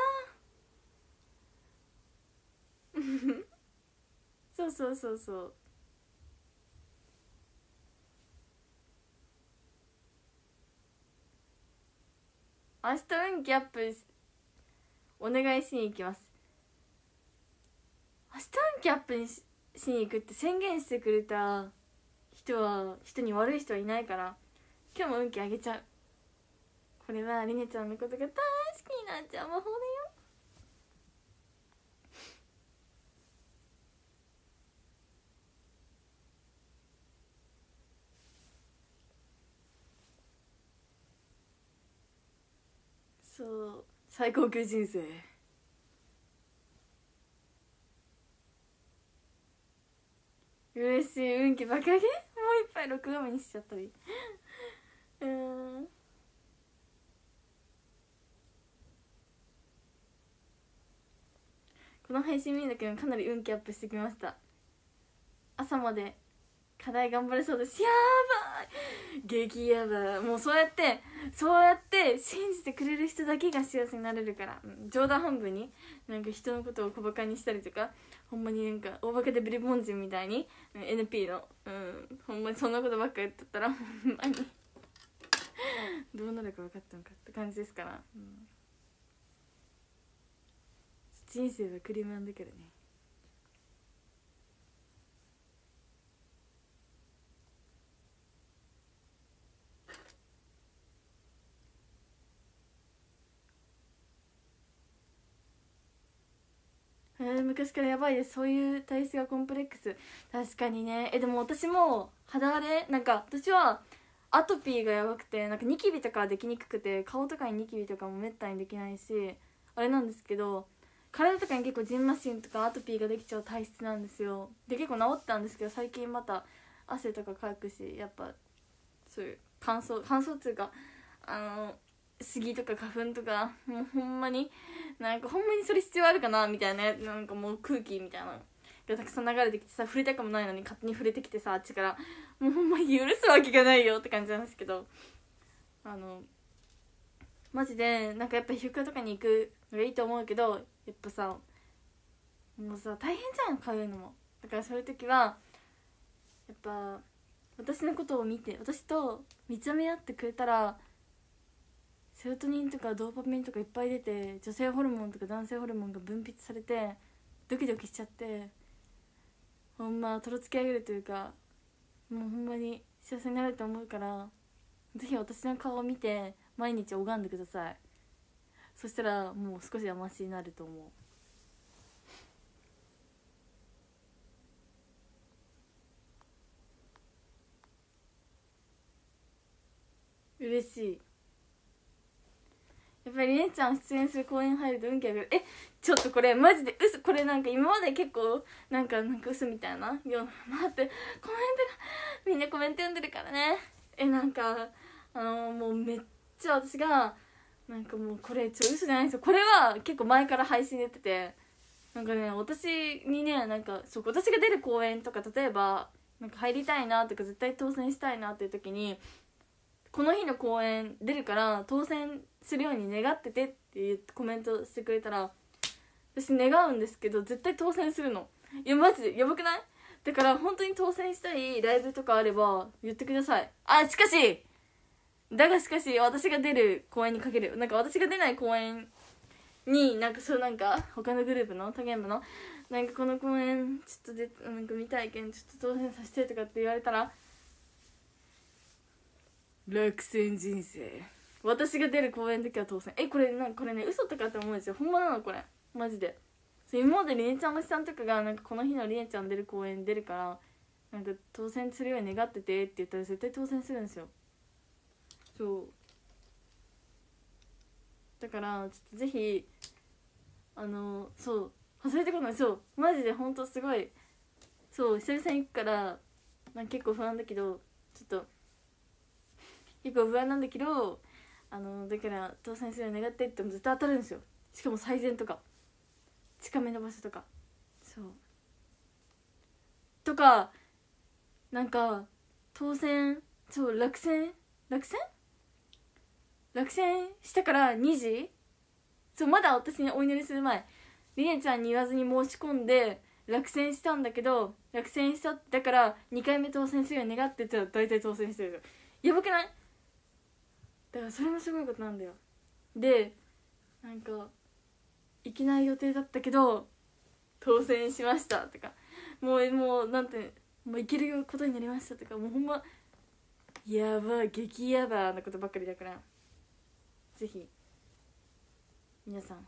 なそうそうそうそう、明日運気アップお願いしに行きます。明日運気アップに し, しに行くって宣言してくれた人は人に悪い人はいないから、今日も運気あげちゃう。これはりねちゃんのことが大好きになっちゃう魔法だよ。そう、最高級人生。嬉しい、運気バカげ、もう一杯録画面にしちゃったりうーん、この配信見るだけでかなり運気アップしてきました。朝まで課題頑張れそうです。やばい、激ヤバ。もうそうやってそうやって信じてくれる人だけが幸せになれるから、うん、冗談半分になんか人のことを小バカにしたりとか、ほんまになんか大バカでブリボン人みたいに エヌピー の、うん、ほんまにそんなことばっか言ってたらほんまにどうなるか分かったのかって感じですから、うん、人生はクリマンだからね。えー、昔からやばいです、そういう体質がコンプレックス。確かにね。えでも私も肌荒れ、なんか私はアトピーがやばくて、なんかニキビとかできにくくて、顔とかにニキビとかもめったにできないしあれなんですけど、体とかに結構ジンマシンとかアトピーができちゃう体質なんですよ。で結構治ったんですけど、最近また汗とかかくし、やっぱそういう乾燥乾燥っていうか、あの杉とか花粉とか、もうほんまになんかほんまにそれ必要あるかなみたいな、なんかもう空気みたいなのがたくさん流れてきてさ、触れたくもないのに勝手に触れてきてさ、あっちからもうほんまに許すわけがないよって感じなんですけど、あのマジでなんかやっぱ皮膚科とかに行くのがいいと思うけど、やっぱさもうさ大変じゃん、買うのも。だからそういう時はやっぱ私のことを見て、私と見つめ合ってくれたら、セロトニンとかドーパミンとかいっぱい出て、女性ホルモンとか男性ホルモンが分泌されてドキドキしちゃって、ほんまとろつき上げるというか、もうほんまに幸せになると思うから、ぜひ私の顔を見て毎日拝んでください。そしたらもう少しはマシになると思う。嬉しい。やっぱりねちゃん出演する公演入ると運気上がる。えちょっとこれマジで嘘、これなんか今まで結構なんかなんか嘘みたいなよ、待ってコメントがみんなコメント読んでるからね。えなんかあのー、もうめっちゃ私がなんかもうこれちょっと嘘じゃないんですよ。これは結構前から配信でやってて、なんかね私にねなんかそう私が出る公演とか、例えばなんか入りたいなとか絶対当選したいなっていう時に、この日の公演出るから当選するように願っててっていうコメントしてくれたら、私願うんですけど絶対当選するの。いやマジでやばくない？だから本当に当選したいライブとかあれば言ってください。あしかしだがしかし私が出る公演にかける。なんか私が出ない公演になんかそうなんか他のグループの他現場のなんかこの公演ちょっとでなんか見たいけんちょっと当選させてとかって言われたら落選人生。私が出る公演の時は当選。えこれなんかこれね嘘とかって思うんですよ。ほんまなのこれマジで。そう今までりねちゃん推しさんとかがなんかこの日のりねちゃん出る公演出るからなんか当選するように願っててって言ったら絶対当選するんですよ。そうだからちょっとぜひあのそう忘れてことない。そうマジでほんとすごいそう久々に行くからなんか結構不安だけどちょっと結構不安なんだけどあのだから当選するように願ってっても絶対当たるんですよ。しかも最善とか近めの場所とかそうとかなんか当選そう落選落選落選したからにじそうまだ私にお祈りする前りねちゃんに言わずに申し込んで落選したんだけど落選しただからにかいめ当選するように願ってたら大体当選してる。やばくない？だからそれもすごいことなんだよ。でなんか行けない予定だったけど当選しましたとかもうもうなんてもう行けることになりましたとかもうほんまやば激ヤバなことばっかりだからぜひ皆さん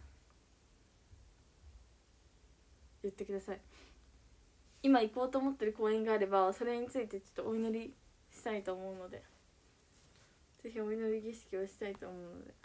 言ってください。今行こうと思ってる公演があればそれについてちょっとお祈りしたいと思うのでぜひお祈り儀式をしたいと思うので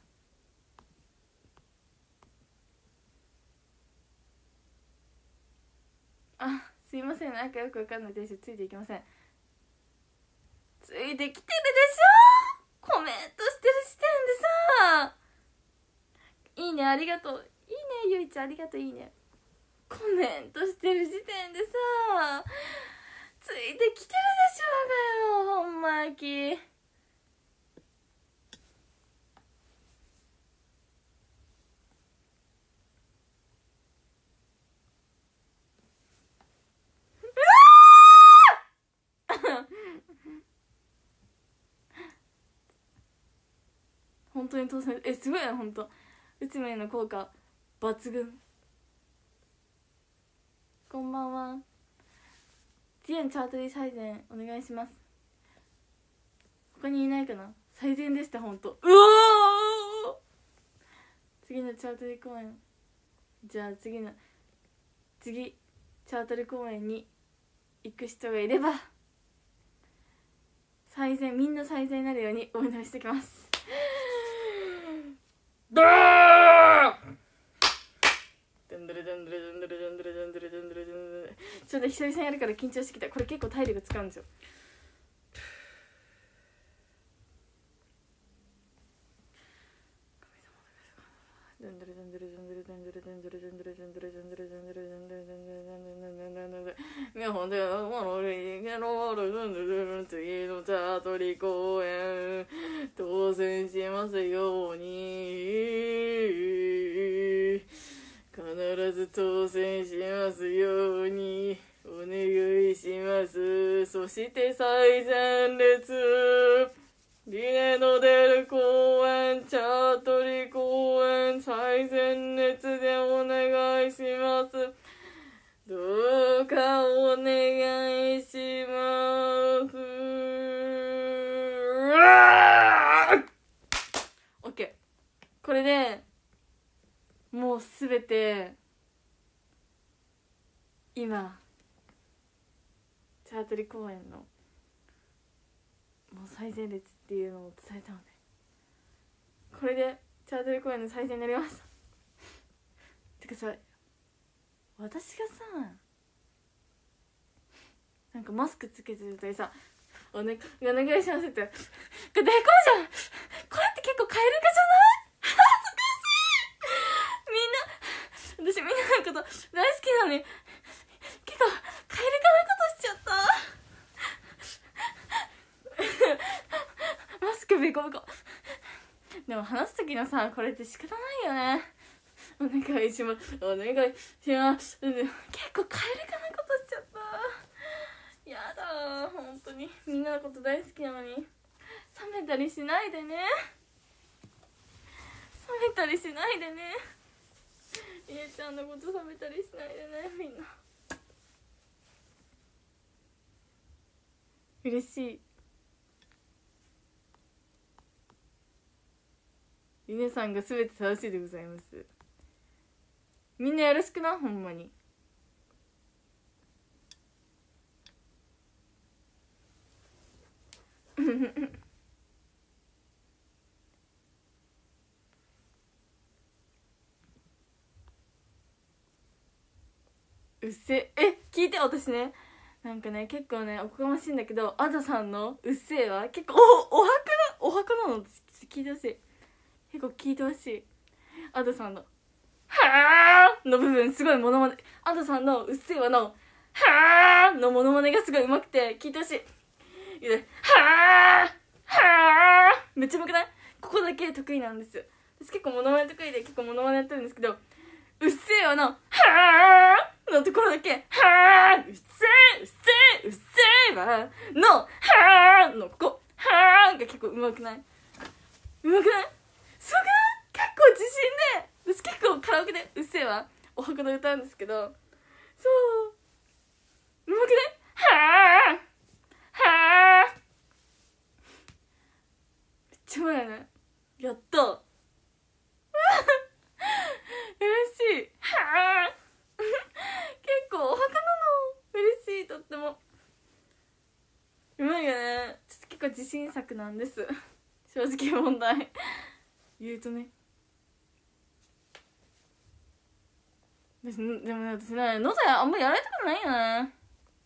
あすいませんなんかよくわかんないですついていきません。ついてきてるでしょコメントしてる時点でさいいねありがとういいねゆいちゃんありがとういいねコメントしてる時点でさついてきてるでしょうがよほんまあき本当に当選えすごいな本当内村への効果抜群。こんばんは。ティエンチャートリー最善お願いします。他にいないかな。最善でした本当。うお次のチャートリー公演じゃあ次の次チャートリー公演に行く人がいれば最善みんな最善になるようにお祈りしてきます。ドーちょっと久々にやるから緊張してきた。これ結構体力使うんですよ。次のチャートリー公演当選しますように必ず当選しますようにお願いします。そして最前列リネの出る公演チャートリ公演最前列でお願いします。どうかお願いします。オッケー。これでもうすべて今チャートリ公演のもう最前列っていうのを伝えたのでこれでチャートリ公演の最前になりました。てかさ私がさなんかマスクつけてるとさお,、ね、お願いしますってこれデコじゃん。これって結構カエル化じゃない恥ずかしい。みんな私みんなのこと大好きなのに結構カエル化なことしちゃったマスクベコベコ。でも話す時のさこれって仕方ないよね。お願いしますお願いします。結構カエル化なことしちゃった。やだ本当にみんなのこと大好きなのに冷めたりしないでね。冷めたりしないでね。 いえちゃんのこと冷めたりしないでねみんな。嬉しい。ゆねさんがすべて正しいでございます。みんなよろしくな、ほんまに。うっせえ、聞いて。私ね、なんかね結構ねおこがましいんだけど、アドさんのうっせえは結構おお墓なお墓なの。聞いてほしい。結構聞いてほしい。アドさんのはーの部分すごいモノマネ。アドさんのうっせえわのはーのモノマネがすごい上手くて聞いてほしい。言うてはーはーめっちゃ上手くない？ここだけ得意なんです。私結構モノマネ得意で結構モノマネやってるんですけど、うっせえわのはーのところだけはーうっせえうっせえうっせえわのはーのここはーが結構上手くない？上手くない？すごくない？結構自信で。私結構カラオケでうっせえわお墓で歌うんですけど、そううまくない？はーはーめっちゃうまいね。やった嬉しい。はー結構お墓なの。嬉しい。とってもうまいよね。ちょっと結構自信作なんです正直問題言うとね。でもね、私ね、喉やあんまやられたことないよね。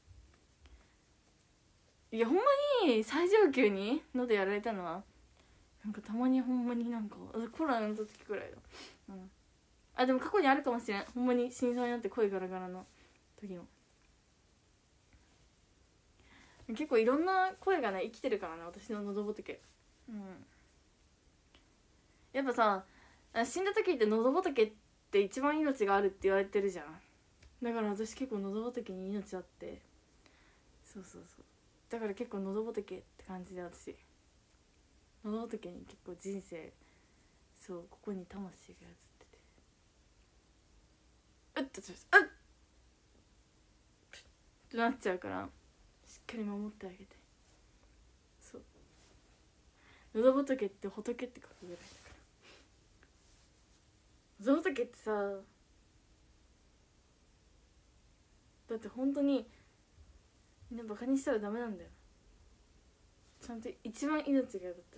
いやほんまに最上級に喉やられたのはなんかたまにほんまになんかコロナの時くらいだ。うん。あでも過去にあるかもしれん。ほんまに心臓になって声ガラガラの時の。結構いろんな声がね生きてるからね、私の喉仏。うん。やっぱさ、死んだ時って喉仏って一番命があるって言われてるじゃん。だから私結構喉仏に命あって、そうそうそう。だから結構喉仏って感じで、私喉仏に結構人生、そうここに魂が宿ってて、うっとちょっとうっってなっちゃうから、しっかり守ってあげて。そう喉仏って仏って書くぐらいだから。喉仏ってさ、だって本当にみんなバカにしたらダメなんだよ。ちゃんと一番命がだって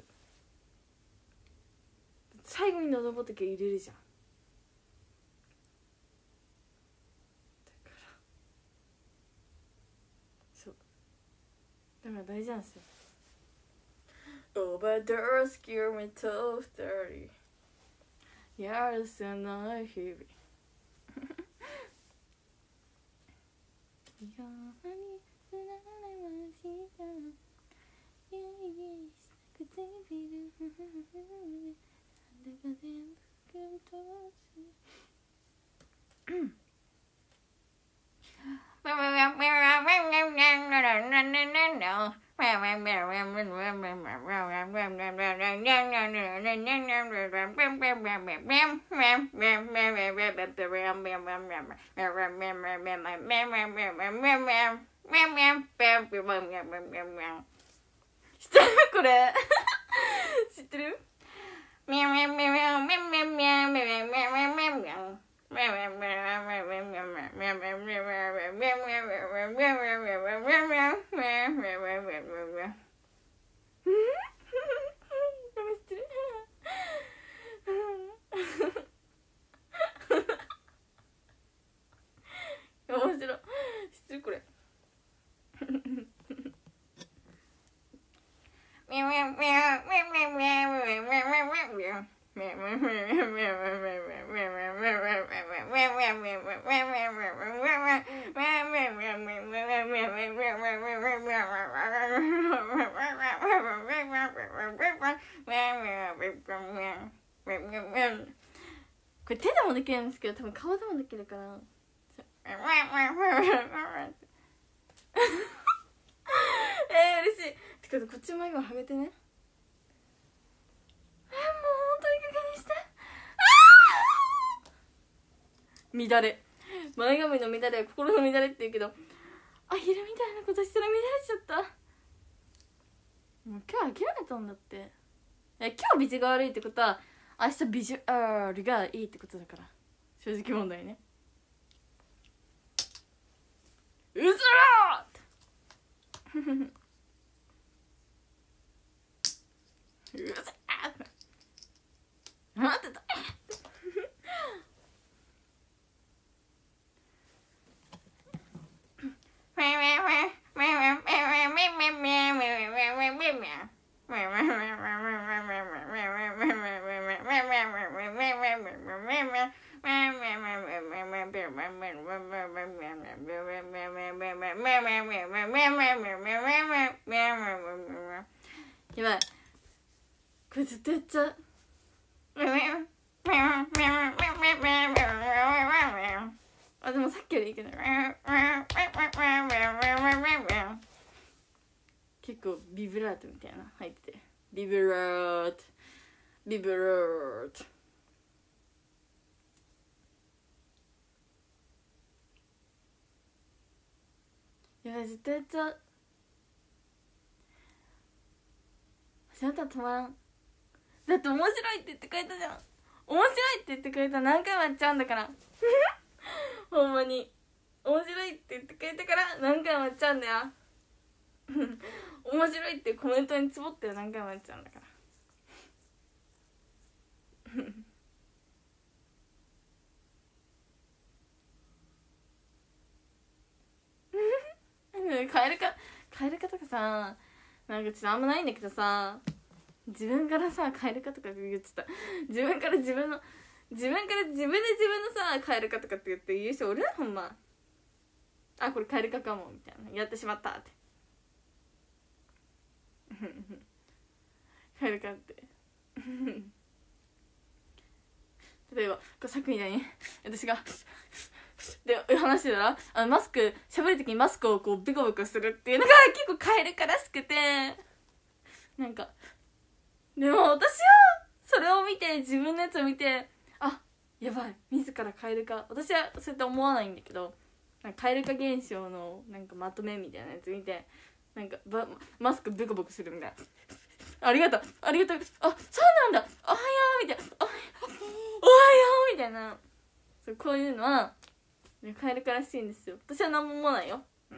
最後に喉仏入れるじゃん。だからそうだから大事なんですよ。Overdose kill me till thirty yearsの日々いやーにつられましたイエイイエイした唇なんだか全部キュンとす知ってるこれ知ってる面白い。知ってるこれこれ手でもできるんですけど、多分顔でもできるからえー、嬉しい。てかこっちも今ハゲてね。えー、もう本当に加減にして。 乱れ、前髪の乱れは心の乱れって言うけど、アヒルみたいなことしたら乱れちゃった。もう今日諦めたんだって。今日ビジュが悪いってことは明日ビジュアルがいいってことだから、正直問題ね。うずらーうざー待ってたやばい、これずっとやっちゃう。あ、でもさっきよりいいけど結構ビブラートみたいな入ってて、ビブラートビブラートやばい、ずっとやっちゃう。橋本は止まらん。だって面白いって言ってくれたじゃん。面白いって言ってくれたら何回もやっちゃうんだからほんまに面白いって言ってくれたから何回もやっちゃうんだよ面白いってコメントにつぼって何回もやっちゃうんだカエルかカエルかとかさ、なんかちょっとあんまないんだけどさ、自分からさカエルかとか言っちゃった。自分から自分の自分から自分で自分のさカエルかとかって言って言う人おる？ほんま。あ、これカエルかかもみたいな、やってしまったってカエルかって例えばこうさっきみたいに私がで話してたら、あのマスク喋るときにマスクをこうビコビコするっていうのが結構カエルからしくて、なんかでも私はそれを見て、自分のやつを見て、あ、やばい自らカエルか、私はそうやって思わないんだけど、なんかカエル化現象のなんかまとめみたいなやつ見て、なんかバマスクビコビコするみたいなありがとうありがとう、あ、そうなんだ、おはようみたいな、おはようおはようみたいな、そうこういうのはカエルからしいんですよ。私は何も思わないよ、うん、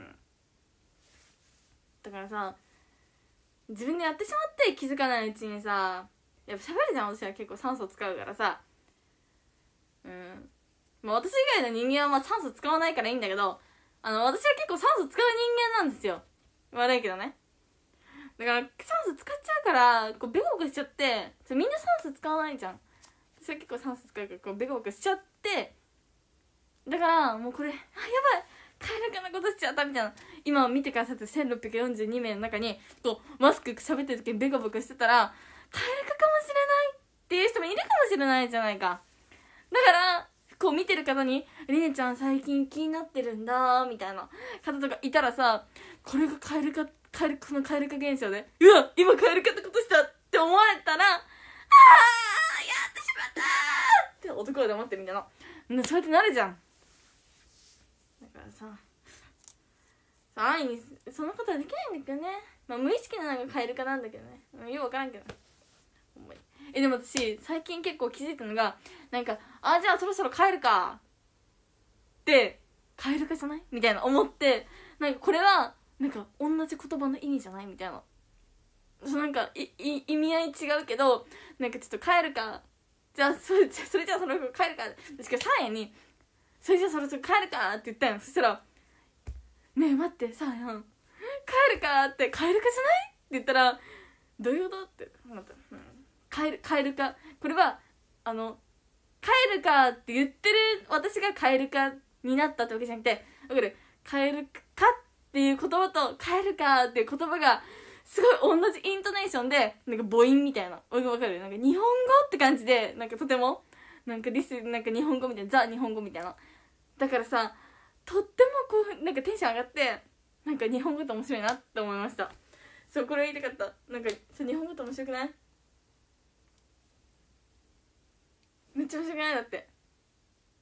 だからさ、自分でやってしまって気づかないうちにさ、やっぱ喋るじゃん。私は結構酸素使うからさ、うん、まあ私以外の人間はまあ酸素使わないからいいんだけど、あの私は結構酸素使う人間なんですよ。悪いけどね。だから酸素使っちゃうからこうベコベコしちゃって、みんな酸素使わないじゃん。私は結構酸素使うからこうベコベコしちゃって、だからもうこれ、あ、やばいカエルかなことしちゃったみたいな。今見てくださってせんろっぴゃくよんじゅうにめいの中にこうマスク喋ってる時にベコベコしてたらカエルかかもしれないっていう人もいるかもしれないじゃないか。だからこう見てる方にりねちゃん最近気になってるんだみたいな方とかいたらさ、これがカエルか、カエル、このカエル化現象で、うわ今カエル化ってことしたって思われたら、あーやってしまったーって男は黙ってるみたいな、そうやってなるじゃん。だからさ、安易にそのことはできないんだけどね。まあ無意識なのがカエル化なんだけどね、よくわからんけど、ほんまに。えでも私最近結構気づいたのが、なんかあじゃあそろそろ帰るかって帰るかじゃないみたいな思って、なんかこれはなんか同じ言葉の意味じゃないみたいな、そなんかいい意味合い違うけど、なんかちょっと帰るか、じゃあそれそれじゃあそろそろ帰るか、確かサーヤにそれじゃあそろそろ帰るかって言ったよ。そしたらねえ待ってサーヤん帰るかって帰るかじゃないって言ったら、どういうことってなった、うん、帰る帰るか、これはあの帰るかって言ってる私が帰るかになったってわけじゃなくて、わかる、帰るかっていう言葉と帰るかっていう言葉がすごい同じイントネーションで、なんか母音みたいな、わかる、なんか日本語って感じで、なんかとてもなんかディスなんか日本語みたいな、ザ日本語みたいな、だからさとってもこうなんかテンション上がって、なんか日本語って面白いなって思いました。そう、これ言いたかった。なんかそう日本語って面白くない？めっちゃ面白くない？だって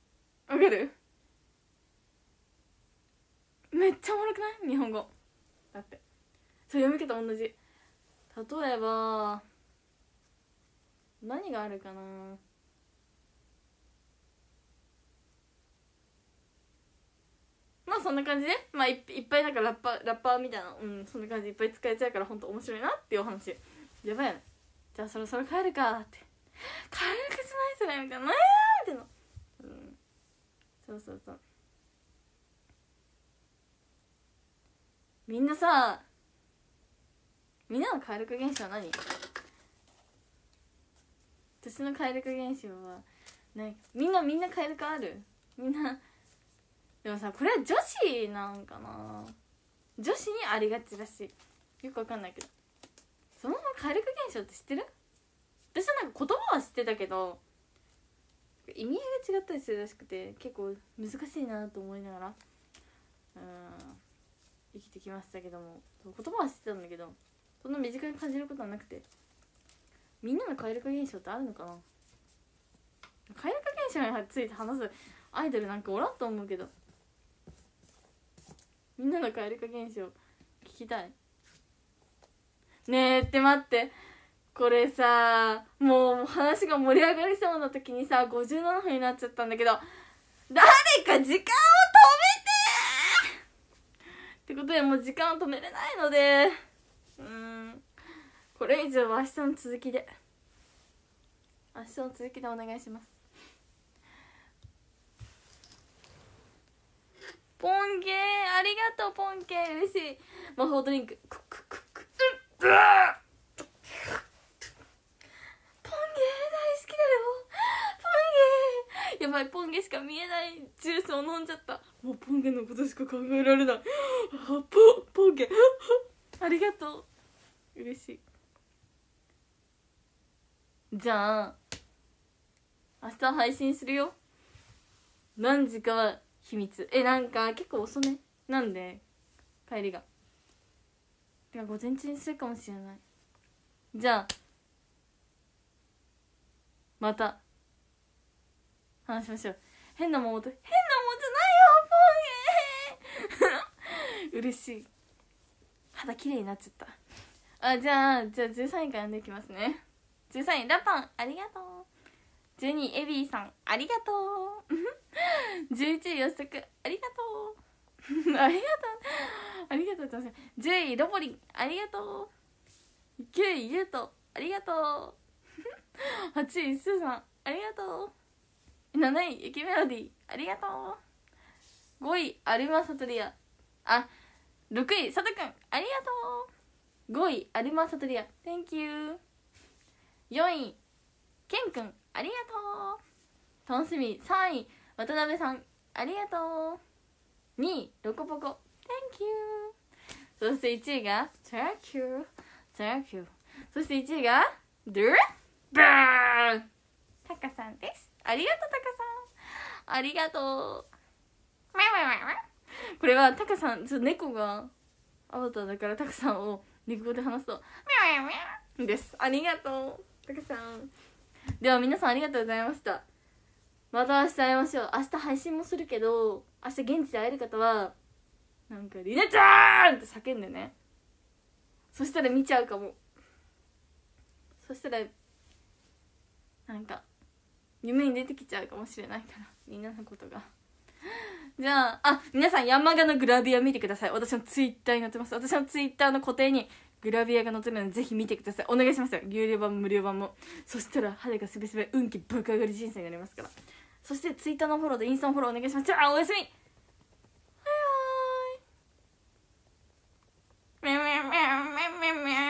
わかる？めっちゃおもろくない？日本語だってそう読み方同じ。例えば何があるかな。まあそんな感じで、まあ い, いっぱいなんかラッパーラッパーみたいな、うん、そんな感じでいっぱい使えちゃうからほんと面白いなっていうお話。やばいよね。じゃあそろそろ帰るかって、帰るかじゃないそれみたいな、なんていうの、うん、そうそうそう。みんなさ、みんなの蛙化現象は何？私の蛙化現象はね、みんなみんな蛙化ある？みんなでもさ、これは女子なんかな、女子にありがちだし、よくわかんないけど、そのまま蛙化現象って知ってる？私はなんか言葉は知ってたけど意味合いが違ったりするらしくて、結構難しいなと思いながら、うん、生きてきましたけども、言葉は知ってたんだけどそんな身近に感じることはなくて、みんなの蛙化現象ってあるのかな。蛙化現象について話すアイドルなんかおらんと思うけど、みんなの蛙化現象聞きたい。ねえって待って、これさ、もう話が盛り上がりそうな時にさごじゅうななふんになっちゃったんだけど、誰か時間を止めてってことで、もう時間を止めれないので、うーん、これ以上は明日の続きで明日の続きでお願いします。ポンゲーありがとう。ポンゲー嬉しい。魔法ドリンククククク、うっ、うわー、やばい、ポンゲしか見えないジュースを飲んじゃった。もうポンゲのことしか考えられない。ポポンゲありがとう、嬉しい。じゃあ明日配信するよ。何時かは秘密。え、なんか結構遅めなんで帰りが、てか午前中にするかもしれない。じゃあまた話しましょう。変な桃と変な桃じゃないよ、ポンゲ嬉しい。肌綺麗になっちゃった。あ、じゃあじゃあじゅうさんいから読んでいきますね。じゅうさんいラパンありがとう。じゅうにいエビーさんありがとう。じゅういちいよしとくありがとうありがとうありがとうございます。じゅういロボリンありがとう。きゅういゆうとありがとうはちいスーさんありがとう。なないゆきメロディありがとう。ごいアルマサトリア、あ、ろくいさとくんありがとう。ごいアルマサトリア Thank you。 よんいケンくんありがとう。楽しみ。さんい渡辺さんありがとう。にいロコポコ Thank you。 そしていちいが Thank you Thank you。 そしていちいがドゥルバーンタカさんです。ありがとうタカさんありがとう。これはタカさん、ちょっと猫がアバターだからタカさんを猫語で話すとです。ありがとうタカさん。では皆さんありがとうございました。また明日会いましょう。明日配信もするけど、明日現地で会える方はなんかリナちゃーんって叫んでね。そしたら見ちゃうかも。そしたらなんか夢に出てきちゃうかもしれないから、みんなのことが。じゃあ、あ、皆さん山鹿のグラビア見てください。私のツイッターに載ってます。私のツイッターの固定にグラビアが載ってるのでぜひ見てください。お願いしますよ。有料版も無料版も。そしたら肌がすべすべ運気爆上がり人生になりますから。そしてツイッターのフォローでインスタのフォローお願いします。じゃあおやすみ。バイバーイ。